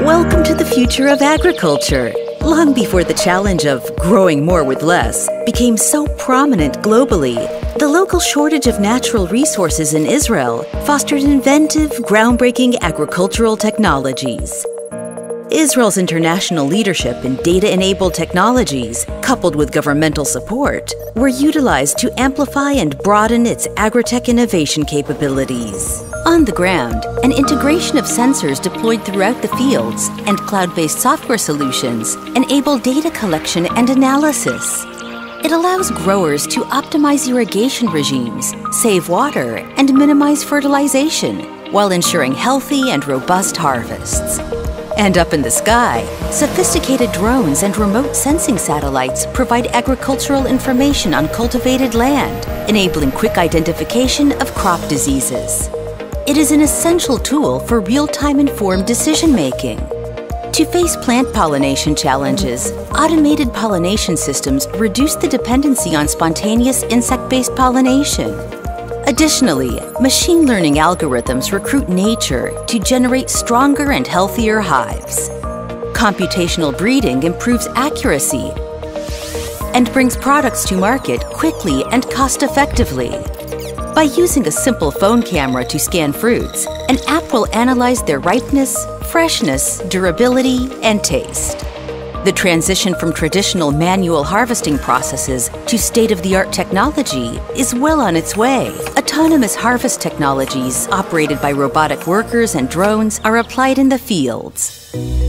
Welcome to the future of agriculture. Long before the challenge of growing more with less became so prominent globally, the local shortage of natural resources in Israel fostered inventive, groundbreaking agricultural technologies. Israel's international leadership in data-enabled technologies, coupled with governmental support, were utilized to amplify and broaden its agritech innovation capabilities. On the ground, an integration of sensors deployed throughout the fields and cloud-based software solutions enable data collection and analysis. It allows growers to optimize irrigation regimes, save water, and minimize fertilization, while ensuring healthy and robust harvests. And up in the sky, sophisticated drones and remote sensing satellites provide agricultural information on cultivated land, enabling quick identification of crop diseases. It is an essential tool for real-time informed decision-making. To face plant pollination challenges, automated pollination systems reduce the dependency on spontaneous insect-based pollination. Additionally, machine learning algorithms recruit nature to generate stronger and healthier hives. Computational breeding improves accuracy and brings products to market quickly and cost-effectively. By using a simple phone camera to scan fruits, an app will analyze their ripeness, freshness, durability, and taste. The transition from traditional manual harvesting processes to state-of-the-art technology is well on its way. Autonomous harvest technologies operated by robotic workers and drones are applied in the fields.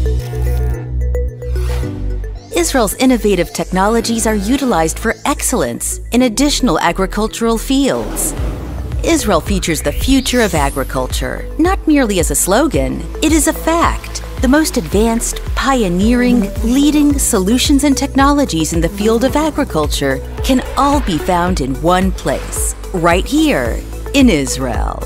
Israel's innovative technologies are utilized for excellence in additional agricultural fields. Israel features the future of agriculture, not merely as a slogan, it is a fact. The most advanced, pioneering, leading solutions and technologies in the field of agriculture can all be found in one place, right here in Israel.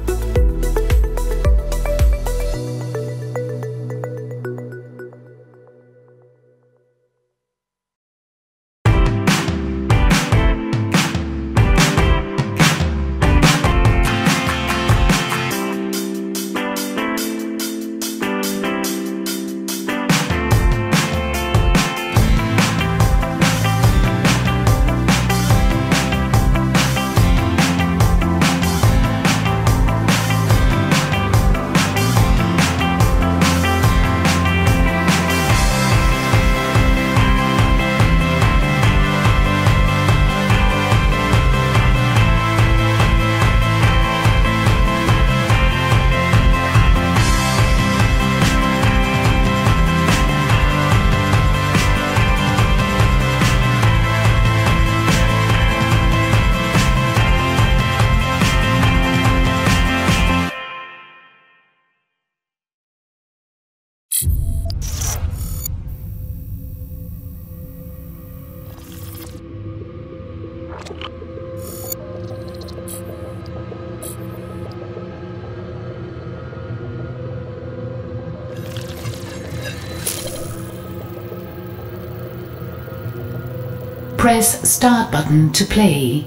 Press Start button to play.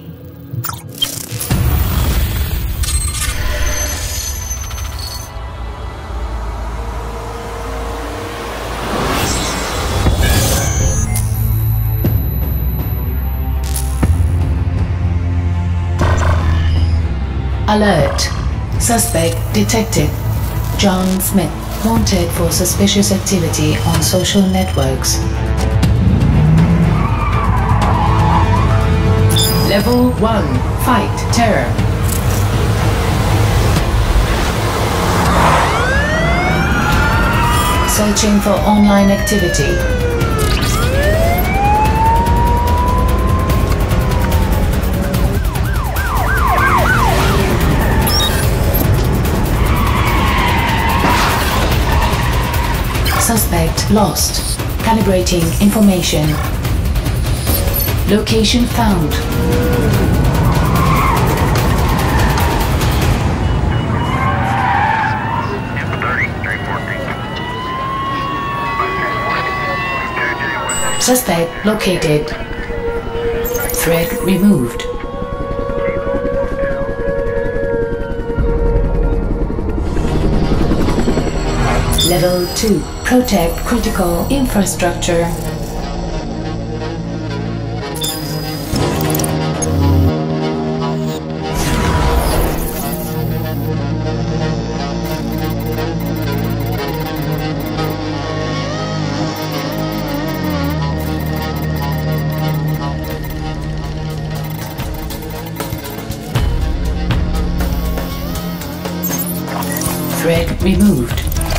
Alert! Suspect detected. John Smith, wanted for suspicious activity on social networks. Level 1. Fight Terror. Searching for online activity. Suspect lost. Calibrating information. Location found. Suspect located. Threat removed. Level 2. Protect critical infrastructure. Threat removed.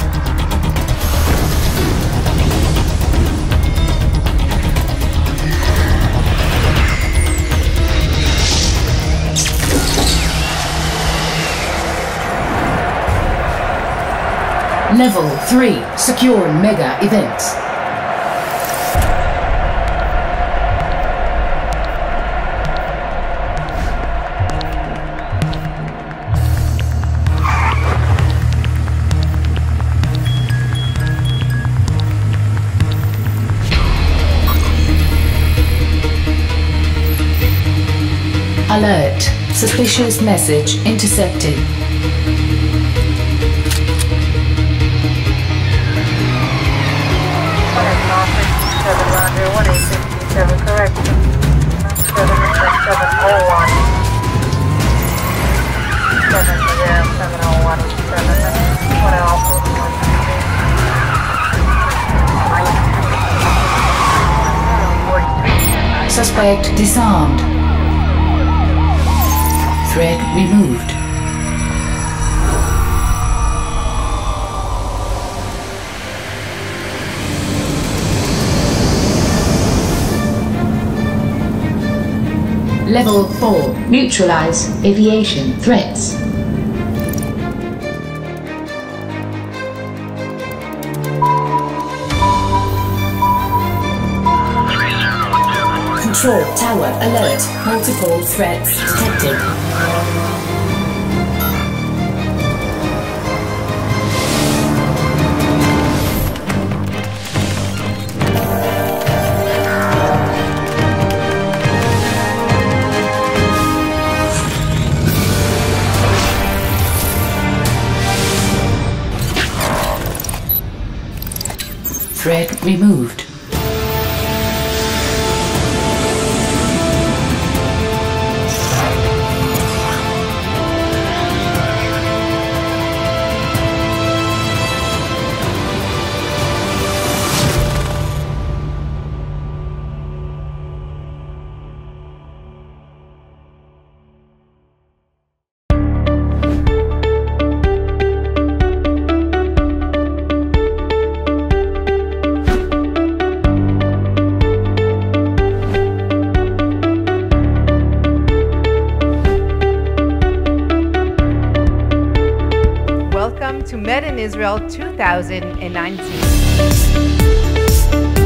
Level 3. Secure mega events. Alert. Suspicious message intercepted. Correction. 701. 701. Suspect disarmed. Threat removed. Level 4. Neutralize aviation threats. Control tower alert. Multiple threats detected. Threat removed. Welcome to Made in Israel 2019.